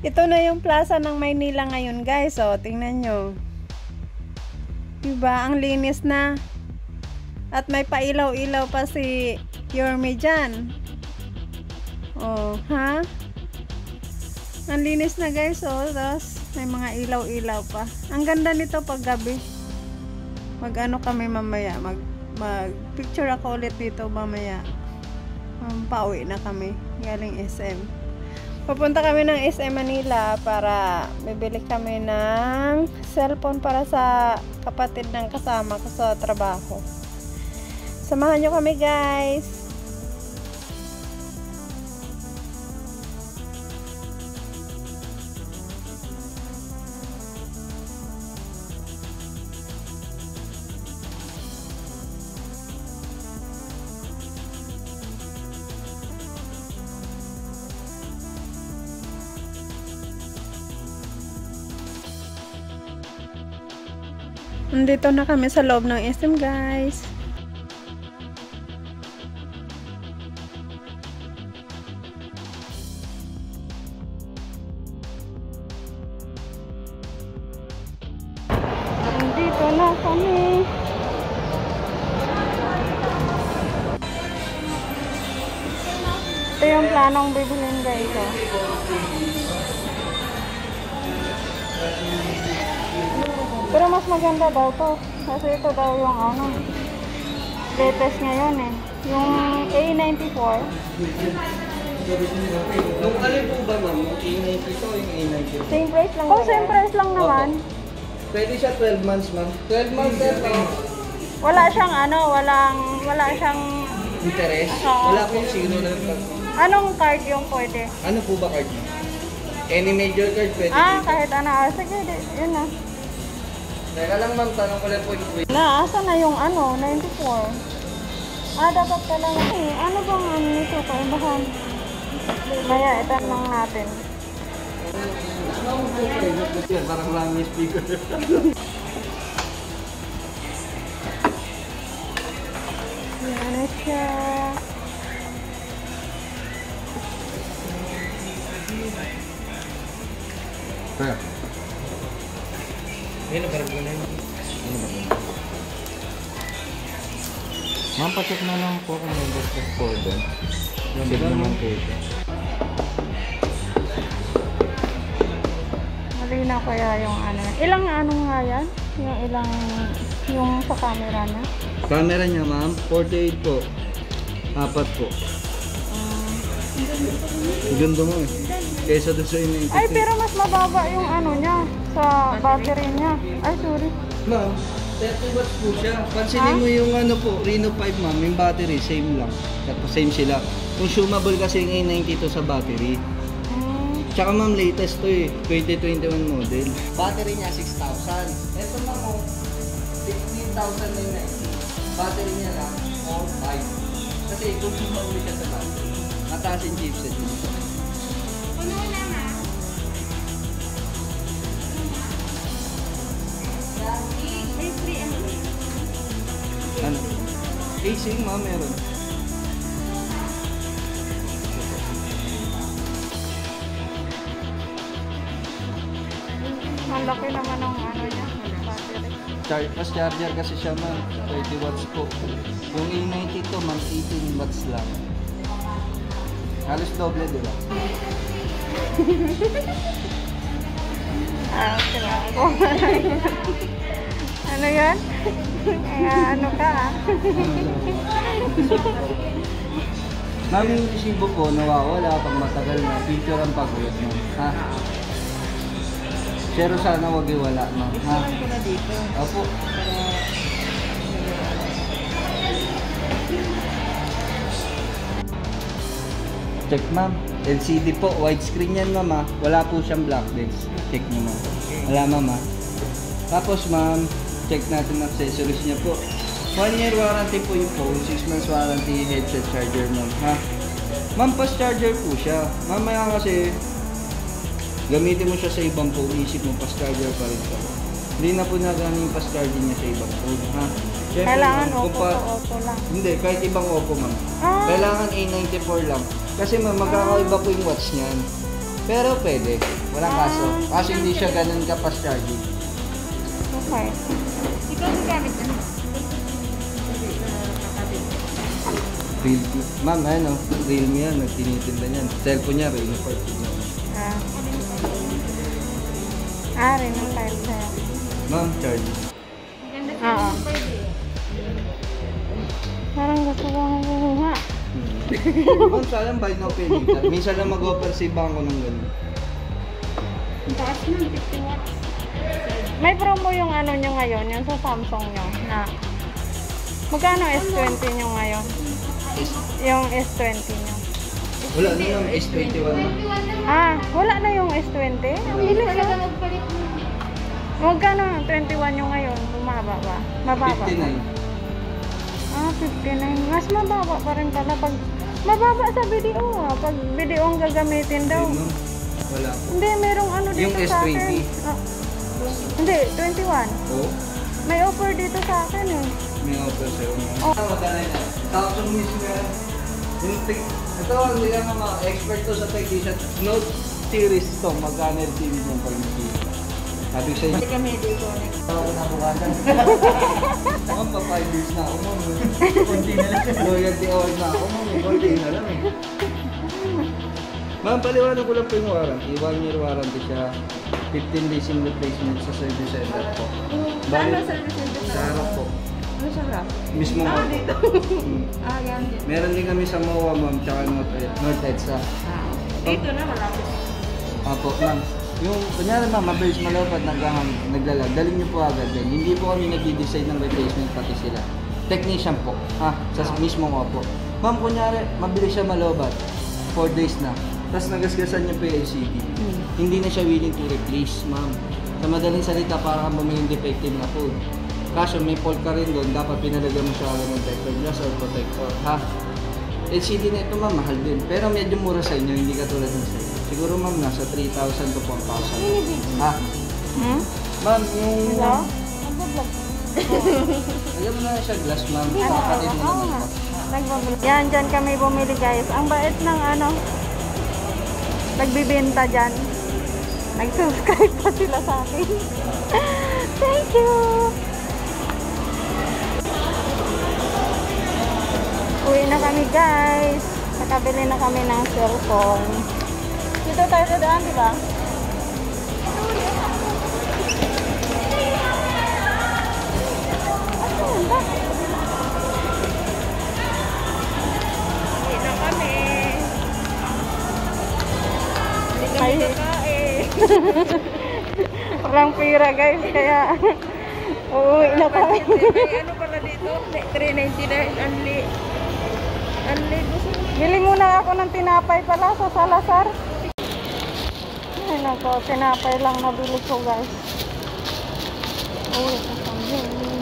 Ito na yung plaza ng Maynila ngayon, guys. O, tingnan nyo. Diba? Ang linis na. At may pailaw-ilaw pa si Yorme dyan. O, ha? Ang linis na, guys. O, tapos may mga ilaw-ilaw pa. Ang ganda nito pag gabi. Mag-ano kami mamaya. Mag-picture ako ulit dito mamaya. Pauwi na kami. Galing SM. Pupunta kami ng SM Manila para bibili kami ng cellphone para sa kapatid ng kasama ko sa trabaho. Samahan nyo kami, guys. Nandito na kami sa loob ng SM, guys. Nandito na kami. Ito yung planong bibilin, guys. Pero mas maganda daw to. Kasi ito daw yung ano, latest ngayon eh. Yung A94. Nung alin po ba, ma'am? Yung A92 o yung A94? Same price lang. Oh, same price lang naman. Pwede siya 12 months, ma'am. 12 months sir. Wala siyang ano, wala siyang Interest? Oo. Wala pong zero na lang. anong card yung pwede? Ano po ba card niya? Any major card pwede dito. Kahit ano. Sige, yun na. Teka lang, ma'am. Tanong ko lang po yung wait. Asa na yung ano, 94? Dapat pala ano bang ano nito, kaibahan? Maya, itanong natin. Parang lang yung speaker. Yan na siya. Kaya? Ano ba rin yun? Ma'am, pacheck na lang po kung may business po doon. Sige naman po ito. Malinaw kaya yung ano. Ilang ano nga yan? Yung sa camera na? Camera niya, ma'am. 48 po. 4 po. Ganda mo eh. Kaysa doon sa inyo. Ay, pero mas mababa yung ano niya sa battery niya. Ay, sorry. Ma'am, 30 watts po siya. Pansinin mo yung ano po, Reno 5, ma'am. Yung battery, same lang. Tapos same sila. Consumable kasi yung A92 sa battery. Tsaka ma'am, latest to eh. 2021 model. Battery niya 6,000. Ito ma'am, 16,000 na yung 90. Battery niya lang, 5. Kasi consumable siya sa battery. Mataas yung chipset dito. Puno na ma. May free ano? Ano? Casing ma'am, meron. Ang laki naman ng ano niya, battery. Fast charger kasi siya ma'am, 30 watts po. Yung A92 ma'am, 18 watts lang. Halos doble, di ba? Okay ako. Ano yan? Ano ka Ma'am, yung resibo po, nawawala pag matagal na. Picture ang pag-ulit mo. Ha? Pero sana wag iwala, ma'am. Ha? Opo. Check, ma'am. LCD po. Widescreen yan, ma'am. Ha? Wala po siyang black disc. Check nyo, ma'am. Wala, ma'am. Ha? Tapos, ma'am, check natin ang accessories niya po. 1 year warranty po yung phone. 6 months warranty headset charger, ma'am. Ha? Ma'am, fast charger po siya. Mamaya kasi gamitin mo siya sa ibang phone, isip mo fast charger pa rin siya. Hindi na po nagano yung fast charging niya sa ibang phone, ha? Siyempre, Kailangan ma'am, Oppo to Oppo lang. Hindi, kahit ibang Oppo, ma'am. Kailangan A94 lang. Kasi ma'am, magkakaiba po yung watts niyan. Pero pwede. Walang kaso. Kaso hindi siya ganun ka fast charging. Okay. Ikaw ang gamit na. Realme. Ma'am, ano? Realme yan. Tinitinda niyan. Cellphone niya, Realme 14. Rin ang file sa'yo. Ma'am, charge. Oo. Parang gusto ko nga kumuha. Ma'am, sayang buy now pay later. Minsan lang mag-offer si bangko ng ganun. Ang taas na, 50 watts. May promo yung ano nyo ngayon, yung sa Samsung nyo, na magkano S20 nyo ngayon? Yung S20 nyo. Wala na yung S21. Wala na yung S20? Ang bilis Talaga na. magpalit mo. Magkano yung 21 nyo ngayon? Bumaba ba? Mababa ba? 59. 59. Mas mababa pa rin pala pag mababa sa video pag video ang gagamitin daw. Ayun, ma'am. Wala po. Hindi, merong ano dito Yung sa S20. akin. Hindi, 21. Oo. May offer dito sa akin eh. May offer sa'yo. Oh. Magkano na? Samsung mismo yan. Ito, hindi lang mga expert to sa technician. Note series to. Magkano yung TV ng pag-TV. Sabi ko sa inyo. Hindi kami dito. Ako na bukasan. Ma'am, pa 5 years na ako, ma'am. Kunti na lang. Loyalty hours na ako, ma'am. Kunti na lang eh. Ma'am, paliwanag ko lang po yung warranty. 1 year warranty siya. 15 days in replacement sa service center po. Ano service center? Sa harap po. Ano siya harap? Mismo mo. Dito. Hmm. Yan din. Meron din kami sa MOA, ma'am, tsaka North EDSA. Dito na, malapit. Opo, ma'am. Yung, kunyari ma'am, mabilis malapad, naglalag, dalhin niyo po agad din. Hindi po kami nag-design ng replacement pati sila. Technician po, sa mismong opo. Ma'am, kunyari, mabilis siya malobat, 4 days na. Tapos nagasgasan niyo po yung LCD. Hindi na siya willing to replace, ma'am. Sa madaling salita, para kang bumili ng defective na food. Kaso may fault ka rin doon, dapat pinalagyan mo siya agad ng protector glass or protector, ha? LCD na ito, ma'am, mahal din. Pero medyo mura sa inyo, hindi katulad ng sa'yo. Siguro, ma'am, nasa 3,000 to 4,000. Ha? Ma'am, yung... Hello? Nagbablog. Alam mo na siya glass, ma'am. Ano? Kapatid mo Oo naman nga. ito. Nagbablog. Yan, dyan kami bumili guys. Ang bait ng ano, nagbibenta dyan. Nag-subscribe pa sila sa akin. Thank you! Uwi na kami guys. Nakabili na kami ng cellphone. Dito tayo sa daan, di ba? Asan ba? Uwi na kami. Hindi kami kakain. Walang pira guys, kaya uuwi na kami. Ano pala dito? 399 only. Only gusto mo. Bili muna ako ng tinapay pala sa Salazar. Ay nako, tinapay lang nabili ko guys. Uwi na kami.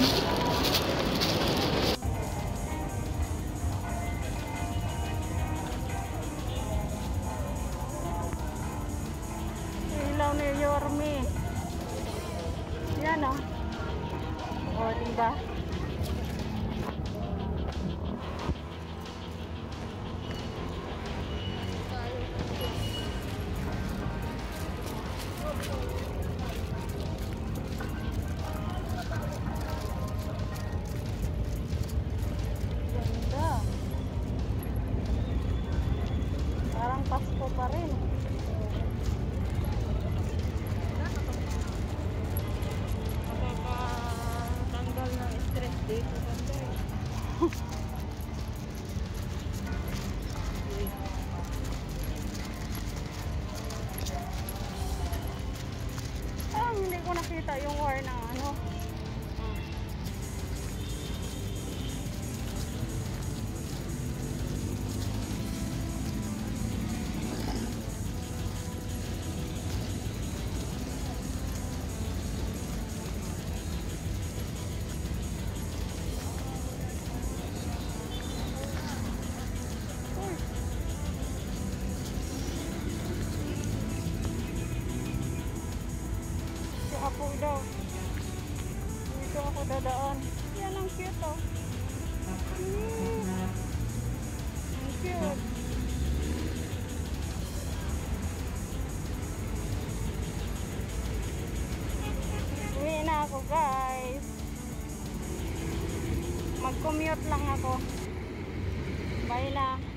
Ilaw ni Yorme. Yan o. O, diba? Ganda. Parang Pasko pa rin. Nakakatanggal ng stress dito. Hindi ko nakita yung wire ng ano. Apo daw. Dito ako dadaan. Yan ang cute oh. Ang cute. na ako guys. Mag-commute lang ako. Bye na.